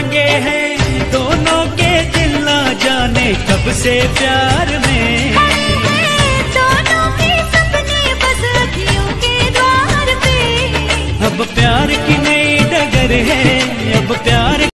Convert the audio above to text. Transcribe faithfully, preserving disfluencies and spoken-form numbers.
लगे हैं दोनों के दिल, ना जाने कब से प्यार में। दोनों के सपने बस अखियों के द्वार पे। अब प्यार की नई डगर है, अब प्यार